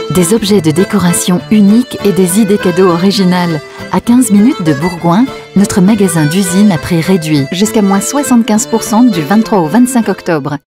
Des objets de décoration uniques et des idées cadeaux originales. À 15 minutes de Bourgoin, notre magasin d'usine à prix réduit. Jusqu'à moins 75% du 23 au 25 octobre.